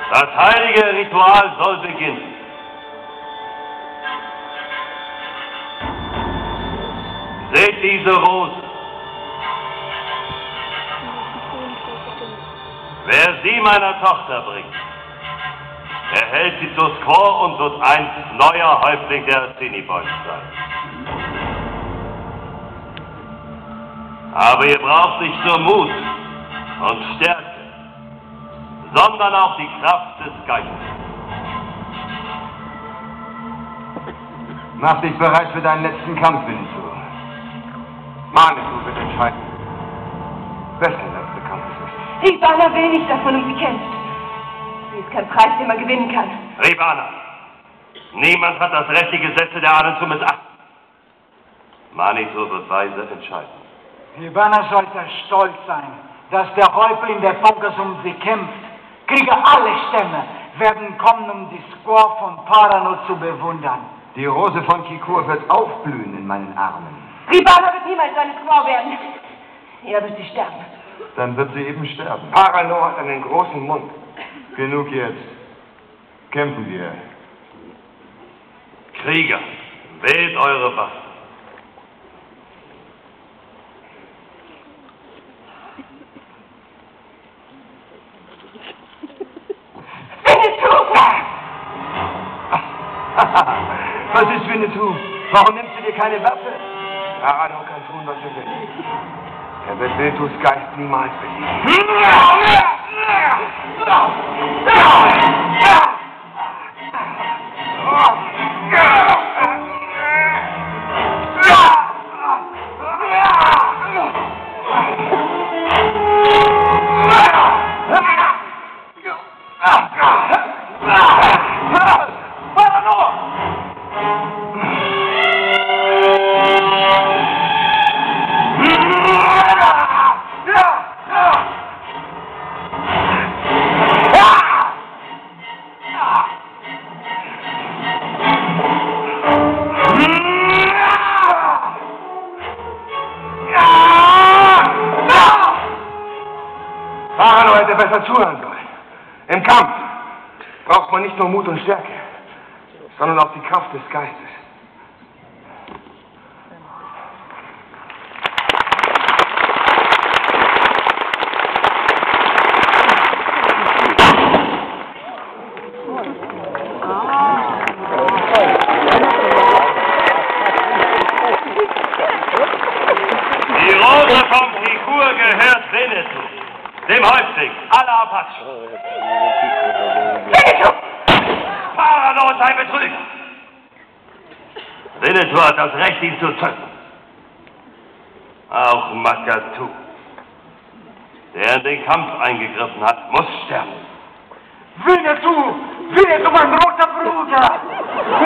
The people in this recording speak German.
Das heilige Ritual soll beginnen. Seht diese Rose. Wer sie meiner Tochter bringt, erhält sie zur Squaw und wird einst neuer Häuptling der Assiniboines sein. Aber ihr braucht nicht nur Mut und Stärke, sondern auch die Kraft des Geistes. Mach dich bereit für deinen letzten Kampf, Winnetou. Manitou wird entscheiden, wessen letzter Kampf es ist. Ribana will nicht, dass man um sie kämpft. Sie ist kein Preis, den man gewinnen kann. Ribana, niemand hat das Recht, die Gesetze der Ahnen zu missachten. Manitou wird weise entscheiden. Ribana sollte stolz sein, dass der Häuptling der Punkers um sie kämpft. Krieger alle Stämme werden kommen, um die Squaw von Parano zu bewundern. Die Rose von Kikur wird aufblühen in meinen Armen. Ribana wird niemals eine Squaw werden. Er wird sie sterben. Dann wird sie eben sterben. Parano hat einen großen Mund. Genug jetzt. Kämpfen wir. Krieger, wählt eure Waffen. Was ist Winnetou? Warum nimmst du dir keine Waffe? Parano kann tun, was er will. Er wird Winnetous Geist niemals besiegen. Parano hätte besser zuhören sollen. Im Kampf braucht man nicht nur Mut und Stärke, sondern auch die Kraft des Geistes. Die Rose vom Kikur gehört Winnetou, dem Häuptling aller Apachen. Winnetou! Parano ist ein Betrüger. Winnetou hat das Recht, ihn zu töten. Auch Makatu, der in den Kampf eingegriffen hat, muss sterben. Winnetou! Winnetou, mein roter Bruder!